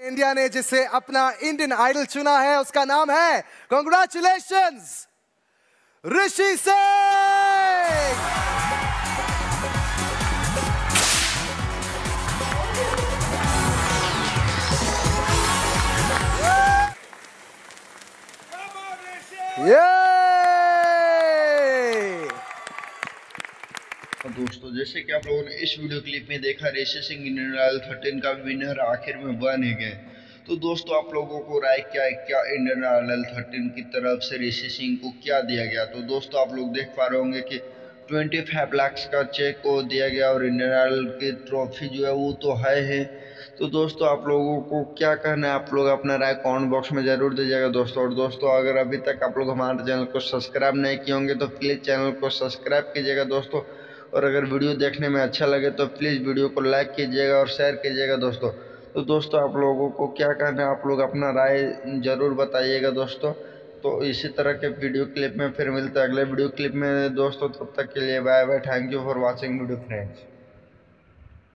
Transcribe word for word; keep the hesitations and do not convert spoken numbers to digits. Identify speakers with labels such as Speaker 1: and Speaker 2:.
Speaker 1: India ने जिसे अपना इंडियन आइडल चुना है उसका नाम है, कांग्रेचुलेशंस, ऋषि सिंह।
Speaker 2: दोस्तों, जैसे कि आप लोगों ने इस वीडियो क्लिप में देखा, Rishi Singh Indian Idol thirteen का विनर आखिर में बन ही गए। तो दोस्तों, आप लोगों को राय क्या है, क्या इंडियन आइडल थर्टीन की तरफ से ऋषि सिंह को क्या दिया गया? तो दोस्तों, आप लोग देख पा रहे होंगे कि पच्चीस लाख का चेक को दिया गया और इंडियन आइडल की ट्रॉफी जो है वो तो है है। तो दोस्तों, आप लोगों को क्या कहना है, आप लोग अपना राय कमेंट बॉक्स में जरूर दीजिएगा दोस्तों। और दोस्तों, अगर अभी तक आप लोग हमारे चैनल को सब्सक्राइब नहीं किए होंगे तो प्लीज़ चैनल को सब्सक्राइब कीजिएगा दोस्तों। और अगर वीडियो देखने में अच्छा लगे तो प्लीज़ वीडियो को लाइक कीजिएगा और शेयर कीजिएगा दोस्तों। तो दोस्तों, आप लोगों को क्या कहना है, आप लोग अपना राय ज़रूर बताइएगा दोस्तों। तो इसी तरह के वीडियो क्लिप में फिर मिलते हैं अगले वीडियो क्लिप में दोस्तों। तब तक के लिए bye bye. Thank you for watching video friends.